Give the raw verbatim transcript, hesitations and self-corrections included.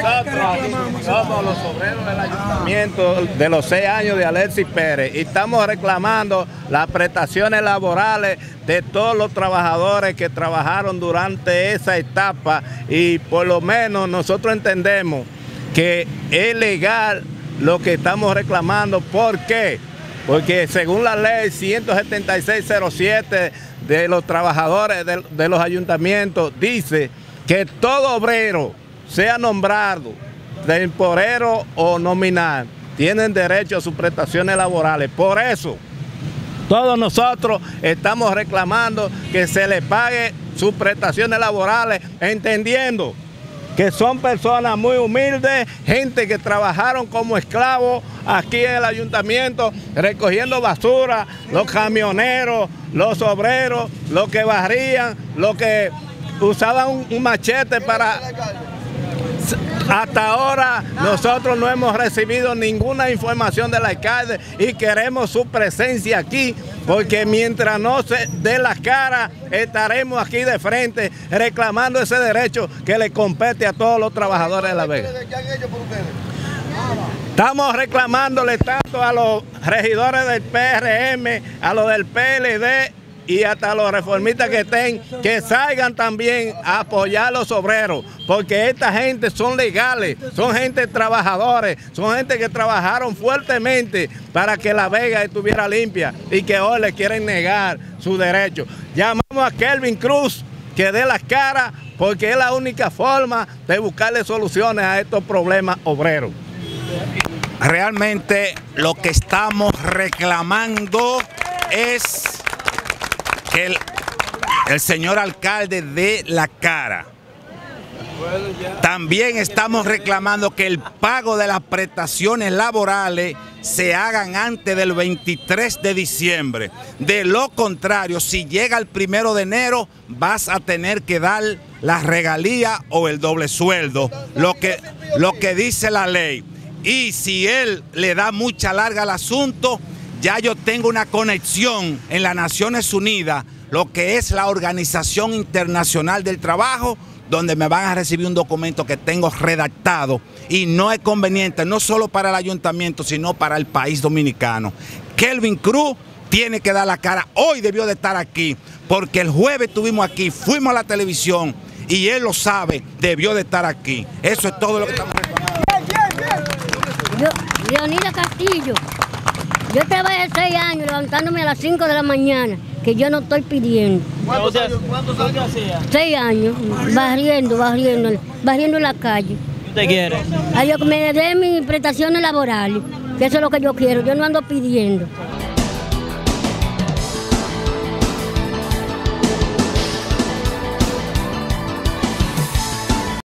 Nosotros somos los obreros del ayuntamiento de los seis años de Alexis Pérez y estamos reclamando las prestaciones laborales de todos los trabajadores que trabajaron durante esa etapa, y por lo menos nosotros entendemos que es legal lo que estamos reclamando. ¿Por qué? Porque según la ley ciento setenta y seis cero siete de los trabajadores de, de los ayuntamientos, dice que todo obrero, sea nombrado, temporero o nominal, tienen derecho a sus prestaciones laborales. Por eso, todos nosotros estamos reclamando que se les pague sus prestaciones laborales, entendiendo que son personas muy humildes, gente que trabajaron como esclavos aquí en el ayuntamiento, recogiendo basura, los camioneros, los obreros, los que barrían, los que usaban un, un machete para... Hasta ahora nosotros no hemos recibido ninguna información del alcalde y queremos su presencia aquí, porque mientras no se dé la cara, estaremos aquí de frente reclamando ese derecho que le compete a todos los trabajadores de La Vega. Estamos reclamándole tanto a los regidores del P R M, a los del P L D y hasta los reformistas que estén, que salgan también a apoyar a los obreros, porque esta gente son legales, son gente trabajadores, son gente que trabajaron fuertemente para que La Vega estuviera limpia y que hoy le quieren negar su derecho. Llamamos a Kelvin Cruz que dé la cara, porque es la única forma de buscarle soluciones a estos problemas obreros. Realmente lo que estamos reclamando es que el, el señor alcalde dé la cara. También estamos reclamando que el pago de las prestaciones laborales se hagan antes del veintitrés de diciembre. De lo contrario, si llega el primero de enero, vas a tener que dar la regalía o el doble sueldo, lo que, lo que dice la ley. Y si él le da mucha larga al asunto, ya yo tengo una conexión en las Naciones Unidas, lo que es la Organización Internacional del Trabajo, donde me van a recibir un documento que tengo redactado y no es conveniente, no solo para el ayuntamiento, sino para el país dominicano. Kelvin Cruz tiene que dar la cara, hoy debió de estar aquí, porque el jueves estuvimos aquí, fuimos a la televisión y él lo sabe, debió de estar aquí. Eso es todo lo que estamos reclamando. Yo, Leonida Castillo. Yo trabajé seis años levantándome a las cinco de la mañana, que yo no estoy pidiendo. ¿Cuántos años, cuántos años hacía? Seis años, barriendo, barriendo, barriendo en la calle. ¿Qué usted quiere? A yo que me den mis prestaciones laborales, que eso es lo que yo quiero, yo no ando pidiendo.